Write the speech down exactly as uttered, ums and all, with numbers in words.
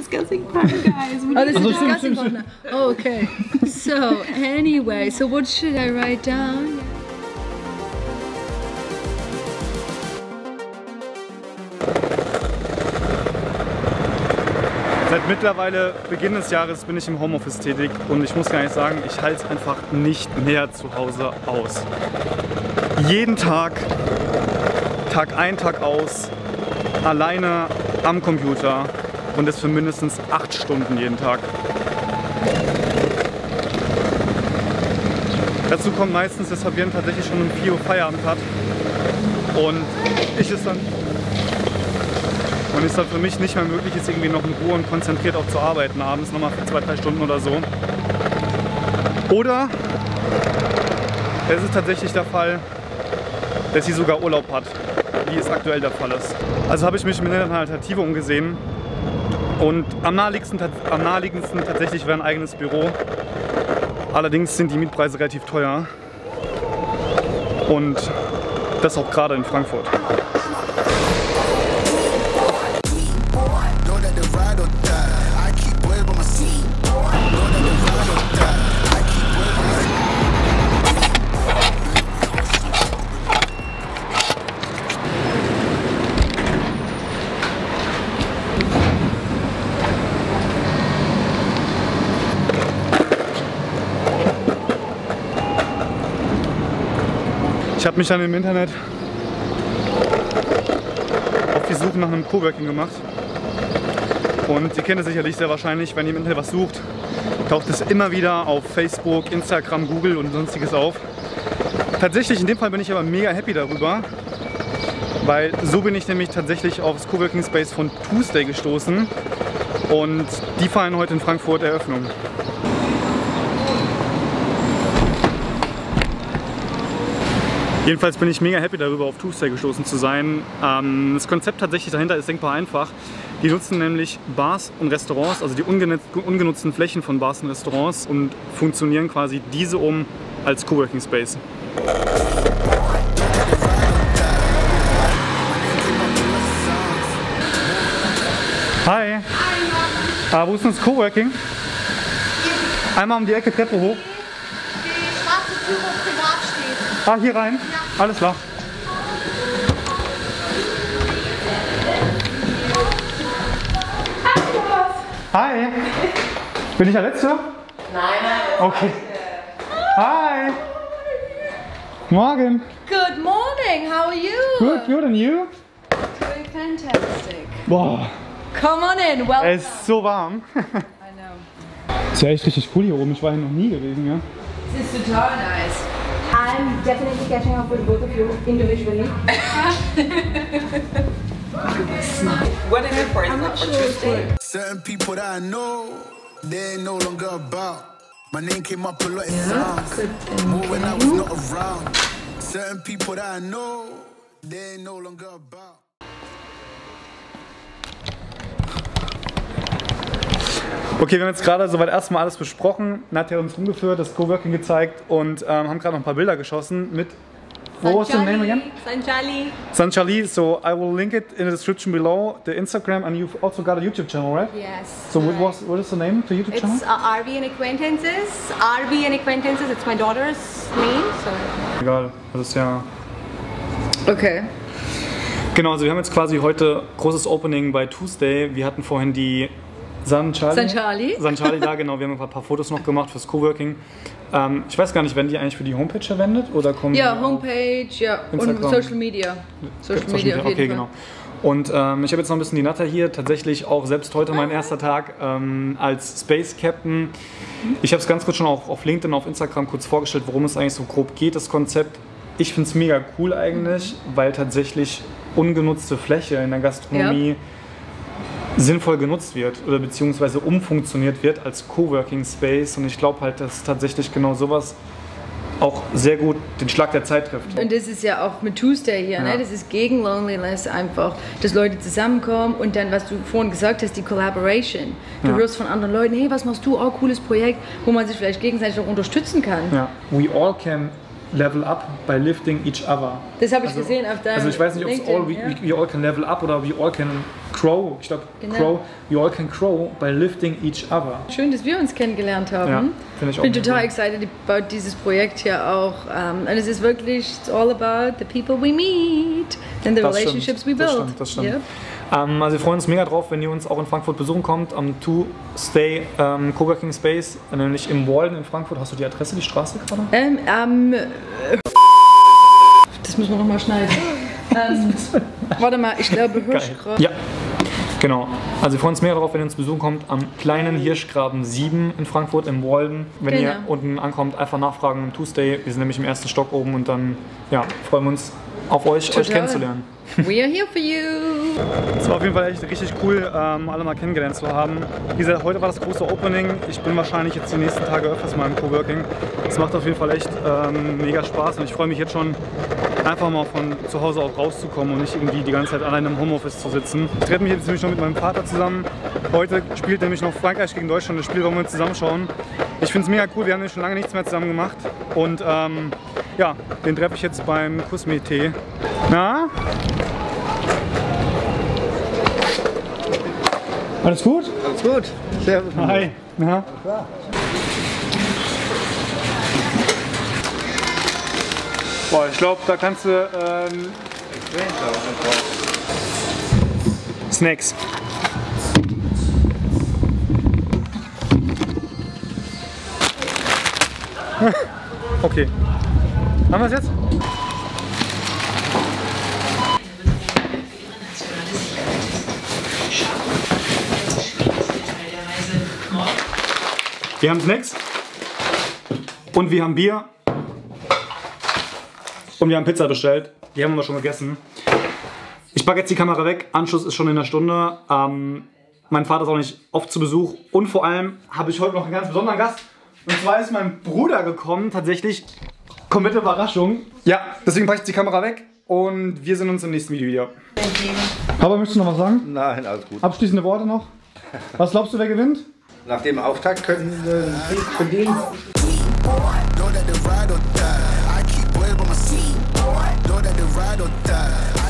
discussing partner, guys. Oh, this is a discussing partner. Oh, okay. So, anyway, so what should I write down? Seit mittlerweile Beginn des Jahres bin ich im Homeoffice tätig und ich muss gar nicht sagen, ich halte es einfach nicht mehr zu Hause aus. Jeden Tag, Tag ein, Tag aus, alleine am Computer und das für mindestens acht Stunden jeden Tag. Dazu kommt meistens, dass Fabienne tatsächlich schon um vier Uhr Feierabend hat und ich es dann und es dann für mich nicht mehr möglich ist, irgendwie noch in Ruhe und konzentriert auch zu arbeiten, abends nochmal für zwei, drei Stunden oder so. Oder es ist tatsächlich der Fall, dass sie sogar Urlaub hat, wie es aktuell der Fall ist. Also habe ich mich mit einer Alternative umgesehen und am naheliegendsten, am naheliegendsten tatsächlich wäre ein eigenes Büro. Allerdings sind die Mietpreise relativ teuer und das auch gerade in Frankfurt. Ich habe mich dann im Internet auf die Suche nach einem Coworking gemacht und Sie kennen es sicherlich sehr wahrscheinlich, wenn ihr im Internet was sucht, taucht es immer wieder auf Facebook, Instagram, Google und sonstiges auf. Tatsächlich in dem Fall bin ich aber mega happy darüber, weil so bin ich nämlich tatsächlich aufs Coworking Space von Tuesday gestoßen und die feiern heute in Frankfurt Eröffnung. Jedenfalls bin ich mega happy darüber, auf Tuesday gestoßen zu sein. Ähm, das Konzept tatsächlich dahinter ist denkbar einfach. Die nutzen nämlich Bars und Restaurants, also die ungenutzten Flächen von Bars und Restaurants und funktionieren quasi diese um als Coworking Space. Hi! Ah, wo ist denn das Coworking? Einmal um die Ecke Treppe hoch. Die schwarze Tür, wo privat steht. Ah, hier rein? Ja. Alles klar. Hi! Bin ich der Letzte? Nein, nein. Okay. Hi! Morgen! Good morning, how are you? Good, good, and you? Doing fantastic. Boah, Come on in, welcome. es ist so warm. I know. Ist ja echt richtig cool hier oben, ich war hier noch nie gewesen, ja? This is total nice. I'm definitely catching up with both of you individually. What is it for? It's not for Tuesday. Certain people that I know, they're no longer about. My name came up a lot in sounds, more when I was not around. Certain people that I know, they're no longer about. Okay, wir haben jetzt gerade soweit erstmal alles besprochen. Nadja hat uns rumgeführt, das Coworking gezeigt und ähm, haben gerade noch ein paar Bilder geschossen mit. What was the name again? Sanchali. Sanchali. So I will link it in the description below. The Instagram, and you've also got a YouTube channel, right? Yes. So what was what is the name of the YouTube channel? It's uh, R V and Acquaintances. R V and Acquaintances. It's my daughter's name. So. Egal, das ist ja. Okay. Genau, also wir haben jetzt quasi heute großes Opening bei Tuesday. Wir hatten vorhin die Sanchali. Sanchali. Sanchali da, genau. Wir haben ein paar Fotos noch gemacht fürs Coworking. Ähm, ich weiß gar nicht, werden die eigentlich für die Homepage verwendet oder kommen Ja, die Homepage, ja, Instagram? und Social Media. Social, Social Media, Media, auf jeden okay, Fall. genau. Und ähm, ich habe jetzt noch ein bisschen die Natter hier, tatsächlich auch selbst heute mein erster Tag ähm, als Space Captain. Ich habe es ganz kurz schon auch auf LinkedIn, auf Instagram kurz vorgestellt, worum es eigentlich so grob geht, das Konzept. Ich finde es mega cool eigentlich, weil tatsächlich ungenutzte Fläche in der Gastronomie Ja. sinnvoll genutzt wird oder beziehungsweise umfunktioniert wird als Coworking Space. Und ich glaube halt, dass tatsächlich genau sowas auch sehr gut den Schlag der Zeit trifft. Und das ist ja auch mit Tuesday hier, Ja. ne? Das ist gegen Loneliness einfach, dass Leute zusammenkommen und dann, was du vorhin gesagt hast, die Collaboration. Du Ja. hörst von anderen Leuten, hey, was machst du? Oh, cooles Projekt, wo man sich vielleicht gegenseitig auch unterstützen kann. Ja. We all can level up by lifting each other. Das habe ich also, gesehen auf deinem Also ich weiß nicht, ob es all, we, ja. we, we all can level up oder we all can crow. Ich glaube, Genau. crow. We all can crow by lifting each other. Schön, dass wir uns kennengelernt haben. Ja, finde ich auch. Ich bin total excited about dieses Projekt hier auch. Um, und es ist wirklich, it's all about the people we meet and the Das relationships stimmt, we build. Das stimmt, das stimmt. Yep. Ähm, also wir freuen uns mega drauf, wenn ihr uns auch in Frankfurt besuchen kommt, am Two-Stay ähm, Coworking Space, nämlich im Walden in Frankfurt. Hast du die Adresse, die Straße gerade? Ähm, ähm, das müssen wir nochmal schneiden. ähm, warte mal, ich glaube Hirschgraben. Ja, genau. Also wir freuen uns mega darauf, wenn ihr uns besuchen kommt, am kleinen Hirschgraben sieben in Frankfurt im Walden. Wenn Genau. ihr unten ankommt, einfach nachfragen im Two-Stay. Wir sind nämlich im ersten Stock oben und dann ja, freuen wir uns auf euch, Total. euch kennenzulernen. We are here for you. Es war auf jeden Fall echt richtig cool, ähm, alle mal kennengelernt zu haben. Wie gesagt, heute war das große Opening. Ich bin wahrscheinlich jetzt die nächsten Tage öfters mal im Coworking. Es macht auf jeden Fall echt ähm, mega Spaß und ich freue mich jetzt schon, einfach mal von zu Hause auch rauszukommen und nicht irgendwie die ganze Zeit allein im Homeoffice zu sitzen. Ich treffe mich jetzt nämlich noch mit meinem Vater zusammen. Heute spielt nämlich noch Frankreich gegen Deutschland, das Spiel wollen wir uns zusammenschauen. Ich finde es mega cool, wir haben ja schon lange nichts mehr zusammen gemacht und ähm, ja, den treffe ich jetzt beim Kusmi-Tee. Na? Alles gut? Alles gut. Servus. Hi. Na? Boah, ich glaube, da kannst du ähm, Snacks. Okay. Haben wir es jetzt? Wir haben Snacks und wir haben Bier und wir haben Pizza bestellt. Die haben wir schon gegessen. Ich packe jetzt die Kamera weg. Anschluss ist schon in einer Stunde. Ähm, mein Vater ist auch nicht oft zu Besuch und vor allem habe ich heute noch einen ganz besonderen Gast. Und zwar ist mein Bruder gekommen, tatsächlich. Komplette Überraschung. Ja, deswegen packe ich die Kamera weg und wir sehen uns im nächsten Video wieder. Aber möchtest du noch was sagen? Nein, alles gut. Abschließende Worte noch. Was glaubst du, wer gewinnt? Nach dem Auftakt könnten Sie einen Sieg verdienen. Know that the ride or die. I keep well by my seat. Know that the ride or die.